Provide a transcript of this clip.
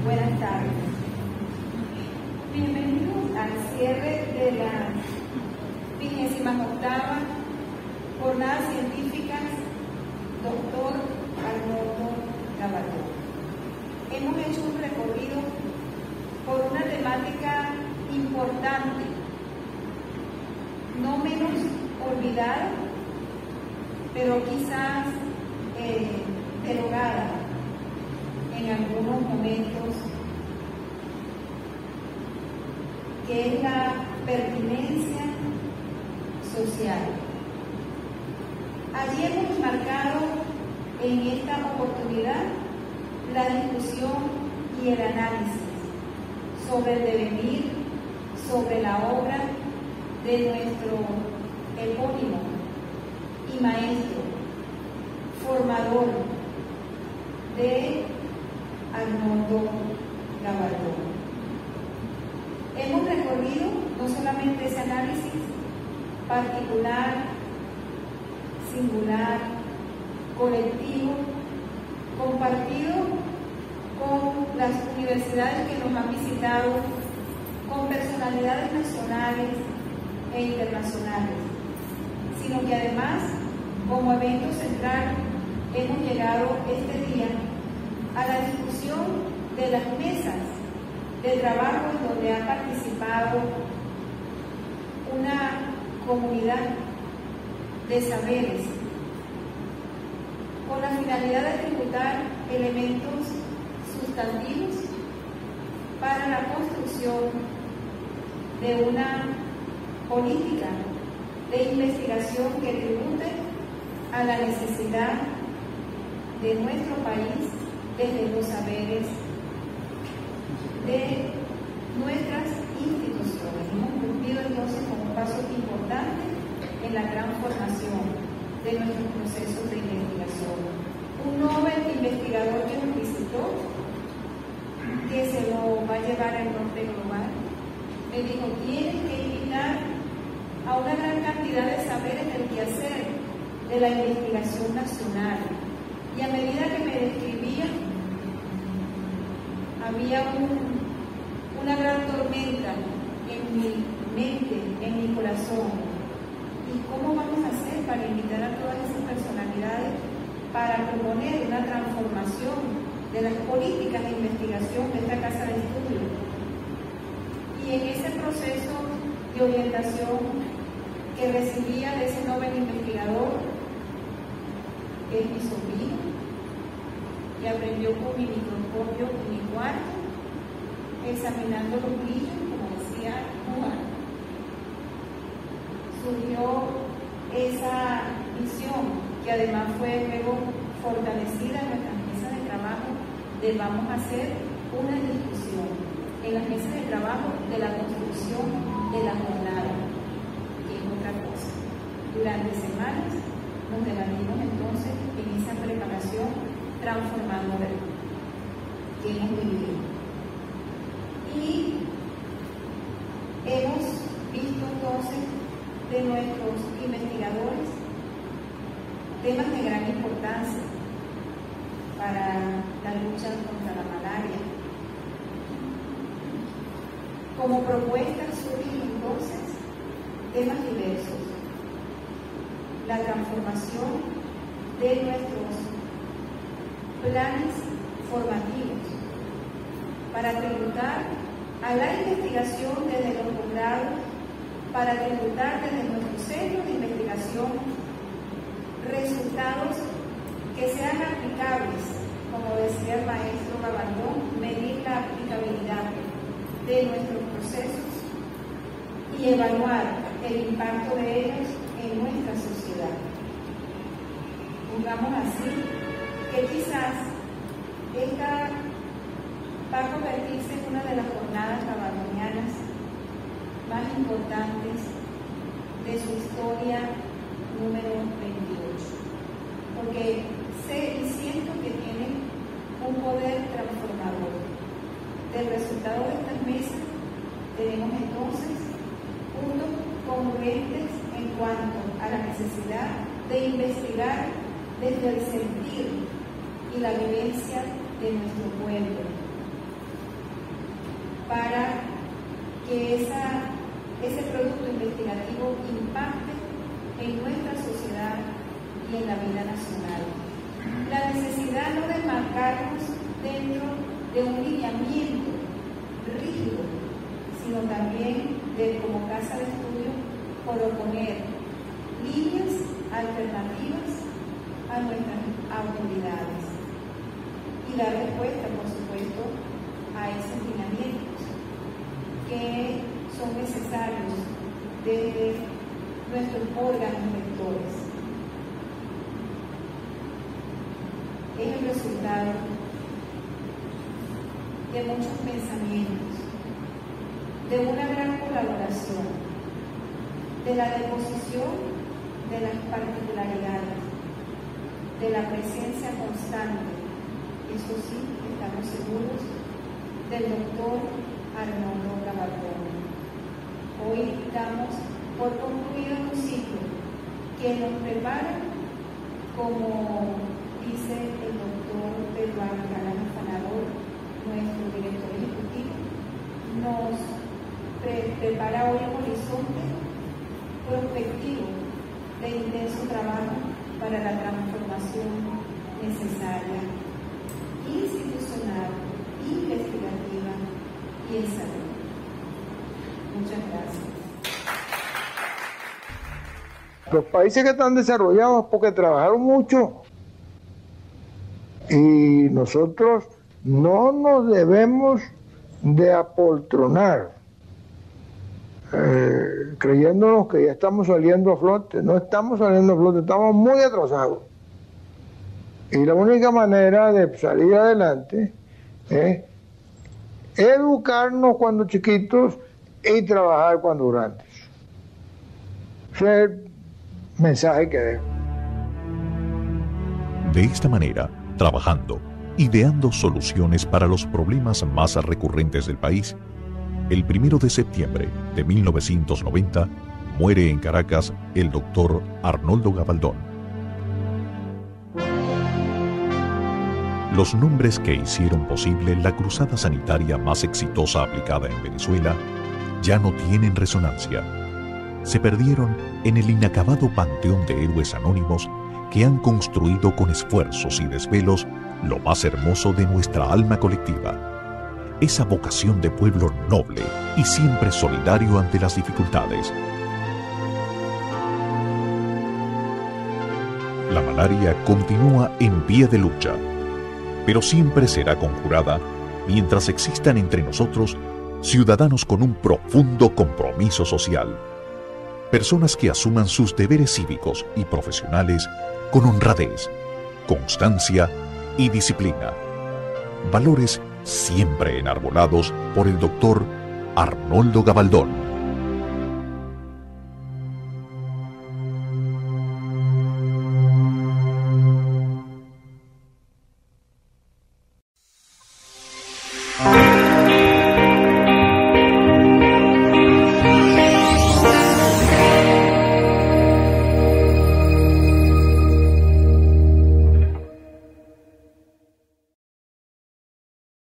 Buenas tardes. Bienvenidos al cierre de la 28ª Jornada Científicas Dr. Arnoldo Gabaldón. Hemos hecho un recorrido por una temática importante, no menos olvidada, pero quizás derogada en algunos momentos, que es la pertinencia social. Allí hemos marcado en esta oportunidad la discusión y el análisis sobre el devenir, sobre la obra de nuestro epónimo y maestro, formador de Arnoldo Gabaldón. Hemos recorrido no solamente ese análisis particular, singular, colectivo, compartido con las universidades que nos han visitado, con personalidades nacionales e internacionales, sino que además, como evento central, hemos llegado este día a la discusión de las mesas de trabajo en donde ha participado una comunidad de saberes con la finalidad de ejecutar elementos sustantivos para la construcción de una política de investigación que tribute a la necesidad de nuestro país desde los saberes de nuestras instituciones. Hemos cumplido entonces con un paso importante en la gran formación de nuestros procesos de investigación. Un Nobel investigador que nos visitó, que se lo va a llevar al norte global, me dijo: tienen que invitar a una gran cantidad de saberes del quehacer de la investigación nacional. Y a medida que me describía, había una gran tormenta en mi mente, en mi corazón. ¿Y cómo vamos a hacer para invitar a todas esas personalidades para proponer una transformación de las políticas de investigación de esta casa de estudio? Y en ese proceso de orientación que recibía de ese Nobel investigador, es mi sobrino, y aprendió con mi microscopio en mi cuarto, examinando los brillos, como decía Juan. Surgió esa visión, que además fue luego fortalecida en nuestras mesas de trabajo, de vamos a hacer una discusión en las mesas de trabajo de la construcción de la jornada, que es otra cosa. Durante semanas nos debatimos entonces en esa preparación transformadora que hemos vivido. Y hemos visto entonces de nuestros investigadores temas de gran importancia para la lucha contra la malaria. Como propuestas surgen entonces temas diversos: la transformación de nuestros planes formativos para tributar a la investigación desde los posgrados, para tributar desde nuestros centros de investigación resultados que sean aplicables, como decía el maestro Gabaldón, medir la aplicabilidad de nuestros procesos y evaluar el impacto de ellos en nuestra sociedad. Digamos así, que quizás esta va a convertirse en una de las jornadas gabaldonianas más importantes de su historia número 28, porque sé y siento que tiene un poder transformador. Del resultado de estas mesas tenemos entonces puntos congruentes en cuanto a la necesidad de investigar desde el sentir y la vivencia de nuestro pueblo, en nuestra sociedad y en la vida nacional. La necesidad no de marcarnos dentro de un lineamiento rígido, sino también de, como casa de estudio, proponer líneas alternativas a nuestras autoridades y dar respuesta, por supuesto, a esos lineamientos que son necesarios desde nuestros órganos rectores. Es el resultado de muchos pensamientos, de una gran colaboración, de la deposición de las particularidades, de la presencia constante, eso sí, estamos seguros, del doctor Arnoldo Gabaldón. Hoy damos por concluido un ciclo que nos prepara, como dice el doctor Pedro Alcalá Fanador, nuestro director ejecutivo, nos prepara hoy un horizonte prospectivo de intenso trabajo para la transformación necesaria, institucional, investigativa y en salud. Muchas gracias. Los países que están desarrollados porque trabajaron mucho y nosotros no nos debemos de apoltronar creyéndonos que ya estamos saliendo a flote. No estamos saliendo a flote, estamos muy atrasados. Y la única manera de salir adelante es educarnos cuando chiquitos y trabajar cuando grandes. Ese es el mensaje que dejo. De esta manera, trabajando, ideando soluciones para los problemas más recurrentes del país, el 1 de septiembre de 1990 muere en Caracas el doctor Arnoldo Gabaldón. Los nombres que hicieron posible la cruzada sanitaria más exitosa aplicada en Venezuela ya no tienen resonancia. Se perdieron en el inacabado panteón de héroes anónimos que han construido con esfuerzos y desvelos lo más hermoso de nuestra alma colectiva. Esa vocación de pueblo noble y siempre solidario ante las dificultades. La malaria continúa en pie de lucha, pero siempre será conjurada mientras existan entre nosotros ciudadanos con un profundo compromiso social. Personas que asuman sus deberes cívicos y profesionales con honradez, constancia y disciplina. Valores siempre enarbolados por el doctor Arnoldo Gabaldón.